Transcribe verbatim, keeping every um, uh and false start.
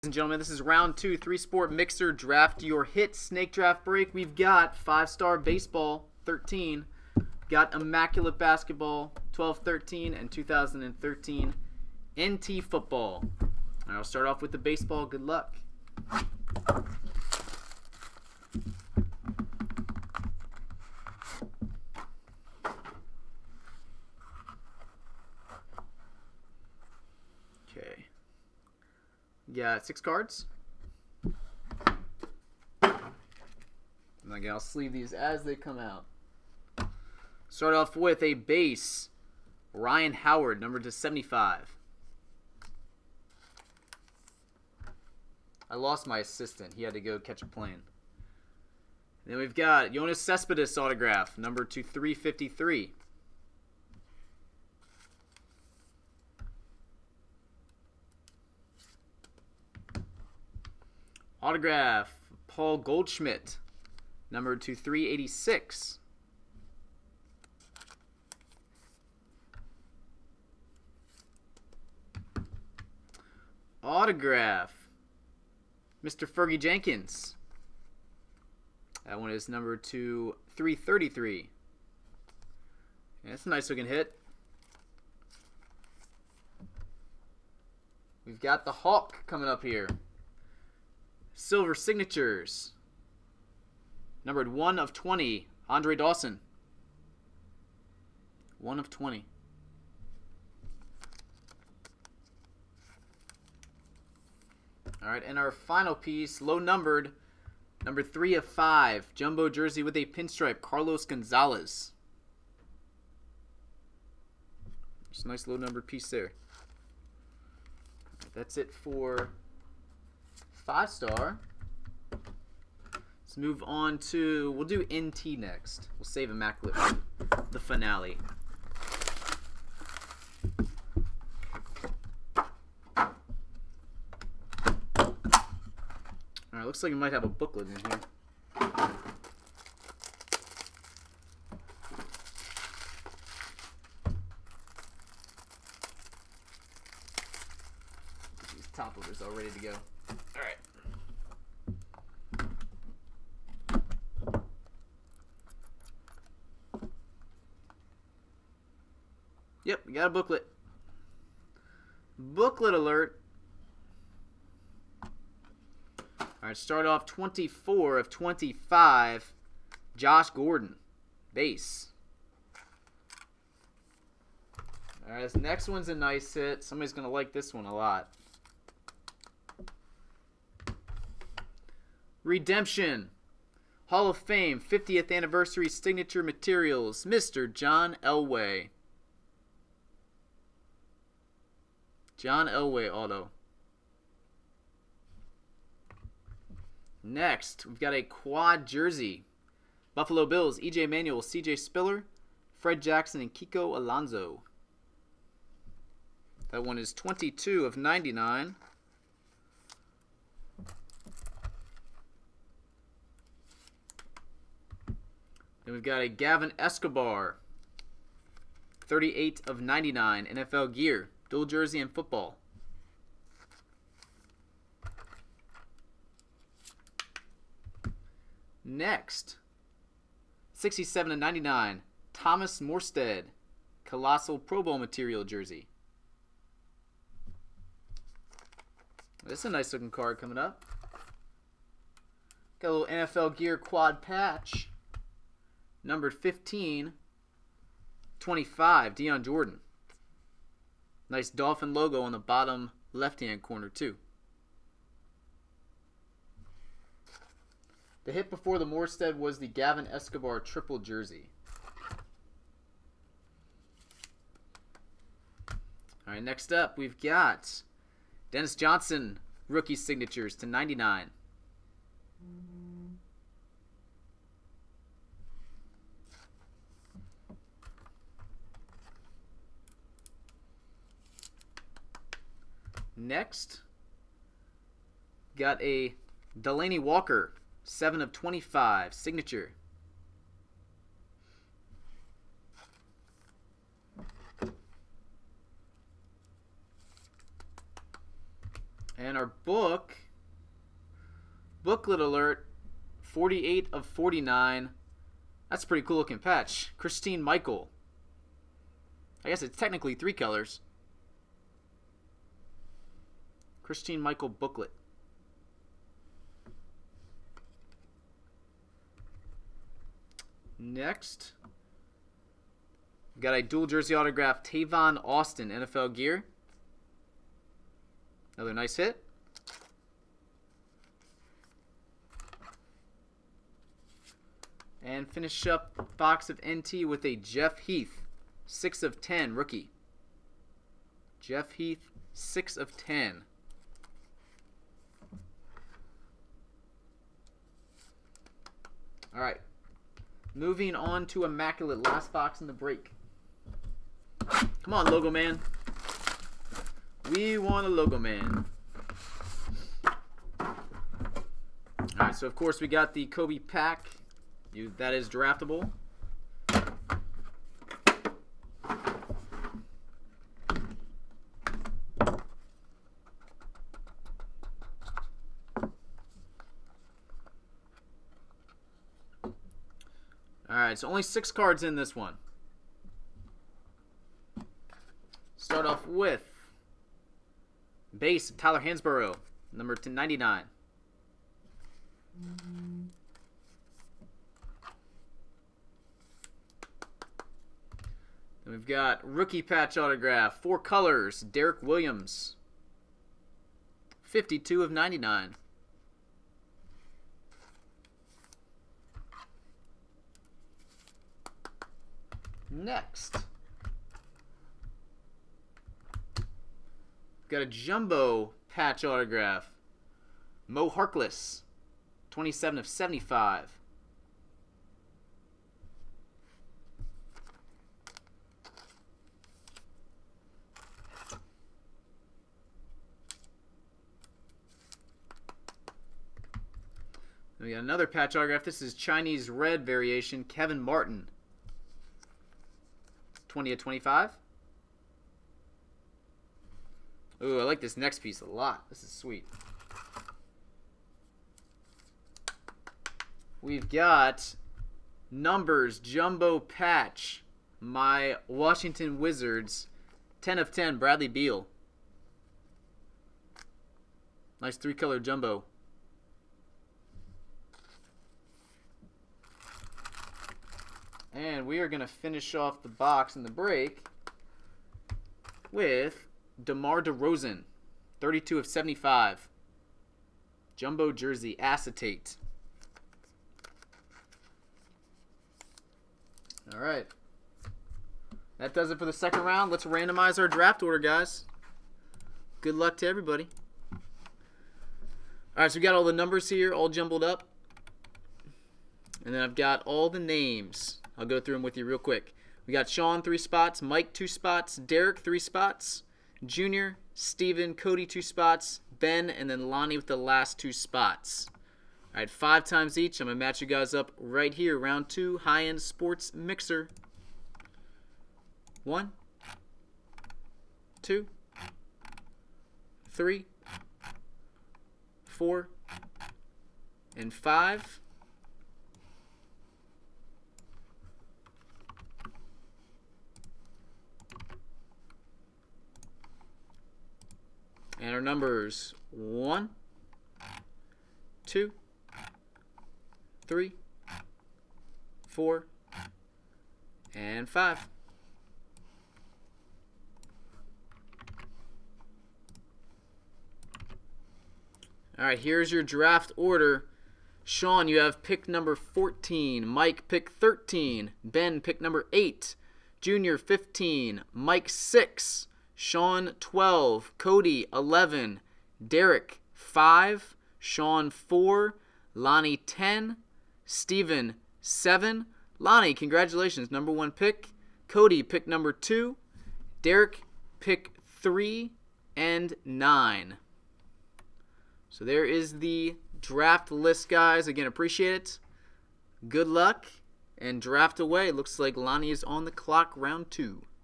and gentlemen, this is round two, three sport mixer draft your hit snake draft break. We've got five star baseball thirteen, got immaculate basketball twelve thirteen, and two thousand thirteen N T football. I'll start off with the baseball. Good luck. Okay. Got six cards. And again, I'll sleeve these as they come out. Start off with a base. Ryan Howard, number to seventy-five. I lost my assistant. He had to go catch a plane. Then we've got Yoenis Cespedes autograph, number to three fifty-three. Autograph, Paul Goldschmidt, number to three eighty-six. Autograph, Mister Fergie Jenkins. That one is number to three thirty-three. Yeah, that's a nice looking hit. We've got the Hawk coming up here. Silver signatures. Numbered one of twenty. Andre Dawson. one of twenty. All right, and our final piece, low numbered, number three of five, jumbo jersey with a pinstripe, Carlos Gonzalez. Just a nice low numbered piece there. All right, that's it for five star. Let's move on to, we'll do N T next. We'll save immaculate for the finale. Alright, looks like it might have a booklet in here. These top loaders all ready to go. Alright. Yep, we got a booklet. Booklet alert. All right, start off twenty-four of twenty-five, Josh Gordon, base. All right, this next one's a nice hit. Somebody's going to like this one a lot. Redemption, Hall of Fame, fiftieth anniversary signature materials, Mister John Elway. John Elway auto. Next, we've got a quad jersey. Buffalo Bills, E J Manuel, C J Spiller, Fred Jackson, and Kiko Alonso. That one is twenty-two of ninety-nine. Then we've got a Gavin Escobar, thirty-eight of ninety-nine, N F L gear, dual jersey and football. Next, sixty-seven of ninety-nine, Thomas Morstead, Colossal Pro Bowl material jersey. This is a nice looking card coming up. Got a little N F L gear quad patch. Numbered fifteen, twenty-five, Deion Jordan. Nice dolphin logo on the bottom left-hand corner too. The hit before the Morstead was the Gavin Escobar triple jersey. All right, next up we've got Dennis Johnson rookie signatures to ninety-nine. Next, got a Delaney Walker, seven of twenty-five, signature. And our book, booklet alert, forty-eight of forty-nine. That's a pretty cool looking patch. Christine Michael. I guess it's technically three colors. Christine Michael booklet. Next, we got a dual jersey autograph, Tavon Austin, N F L gear. Another nice hit. And finish up box of N T with a Jeff Heath, six of ten, rookie. Jeff Heath, six of ten. All right. Moving on to Immaculate, last box in the break. Come on, Logo Man. We want a Logo Man. Alright, so of course we got the Kobe pack. You, that is draftable. Alright, so only six cards in this one. Start off with base, Tyler Hansborough, number ninety-nine. Then we've got rookie patch autograph, four colors, Derek Williams, fifty-two of ninety-nine. Next, got a jumbo patch autograph, Mo Harkless, twenty-seven of seventy-five. We got another patch autograph. This is Chinese red variation, Kevin Martin, twenty of twenty-five. Ooh, I like this next piece a lot. This is sweet. We've got numbers jumbo patch, my Washington Wizards, ten of ten, Bradley Beal. Nice three-color jumbo. And we are going to finish off the box in the break with DeMar DeRozan, thirty-two of seventy-five. Jumbo jersey, acetate. All right. That does it for the second round. Let's randomize our draft order, guys. Good luck to everybody. All right, so we got all the numbers here all jumbled up. And then I've got all the names. I'll go through them with you real quick. We got Sean, three spots. Mike, two spots. Derek, three spots. Junior, Steven, Cody, two spots. Ben, and then Lonnie with the last two spots. All right, five times each. I'm going to match you guys up right here. Round two, high-end sports mixer. One, two, three, four, and five. And our numbers, one, two, three, four, and five. All right, here's your draft order. Sean, you have pick number fourteen. Mike, pick thirteen. Ben, pick number eight. Junior, fifteen. Mike, six. Sean, twelve. Cody, eleven. Derek, five. Sean, four. Lonnie, ten. Steven, seven. Lonnie, congratulations, number one pick. Cody, pick number two. Derek, pick three and nine. So there is the draft list, guys. Again, appreciate it. Good luck and draft away. Looks like Lonnie is on the clock, round two.